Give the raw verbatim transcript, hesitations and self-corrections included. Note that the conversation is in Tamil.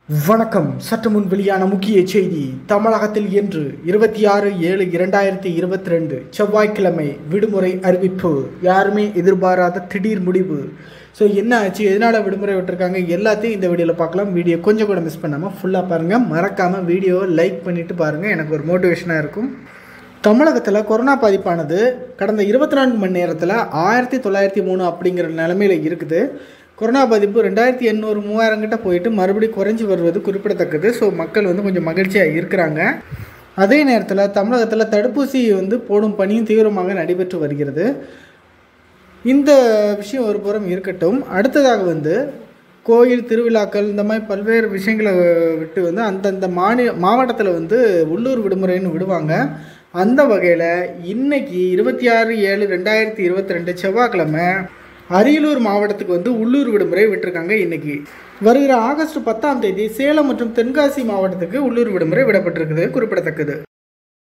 வணக்கம். சற்று முன் வெளியான முக்கிய செய்தி. தமிழகத்தில் இன்று இருபத்தி ஆறு ஏழு இரண்டாயிரத்தி இருபத்தி ரெண்டு செவ்வாய்க்கிழமை விடுமுறை அறிவிப்பு. யாருமே எதிர்பாராத திடீர் முடிவு. ஸோ என்ன ஆச்சு, எதனால் விடுமுறை விட்டுருக்காங்க, எல்லாத்தையும் இந்த வீடியோவில் பார்க்கலாம். வீடியோ கொஞ்சம் கூட மிஸ் பண்ணாமல் ஃபுல்லாக பாருங்கள். மறக்காமல் வீடியோவை லைக் பண்ணிவிட்டு பாருங்கள், எனக்கு ஒரு மோட்டிவேஷனாக இருக்கும். தமிழகத்தில் கொரோனா பாதிப்பானது கடந்த இருபத்தி நான்கு மணி நேரத்தில் ஆயிரத்தி தொள்ளாயிரத்தி மூணு அப்படிங்கிற நிலைமையில் இருக்குது. கொரோனா பாதிப்பு ரெண்டாயிரத்தி எண்ணூறு மூவாயிரம் கிட்ட போயிட்டு மறுபடியும் குறைஞ்சி வருவது குறிப்பிடத்தக்கது. ஸோ மக்கள் வந்து கொஞ்சம் மகிழ்ச்சியாக இருக்கிறாங்க. அதே நேரத்தில் தமிழகத்தில் தடுப்பூசி வந்து போடும் பணியும் தீவிரமாக நடைபெற்று வருகிறது. இந்த விஷயம் ஒரு புறம் இருக்கட்டும். அடுத்ததாக வந்து கோயில் திருவிழாக்கள் இந்த மாதிரி பல்வேறு விஷயங்களை விட்டு வந்து அந்தந்த மாநில மாவட்டத்தில் வந்து உள்ளூர் விடுமுறைன்னு விடுவாங்க. அந்த வகையில் இன்னைக்கு இருபத்தி ஆறு ஏழு ரெண்டாயிரத்தி இருபத்தி ரெண்டு செவ்வாய்க்கிழமை அரியலூர் மாவட்டத்துக்கு வந்து உள்ளூர் விடுமுறை விட்டுருக்காங்க. இன்னைக்கு வருகிற ஆகஸ்ட் பத்தாம் தேதி சேலம் மற்றும் தென்காசி மாவட்டத்துக்கு உள்ளூர் விடுமுறை விடப்பட்டிருக்குது குறிப்பிடத்தக்கது.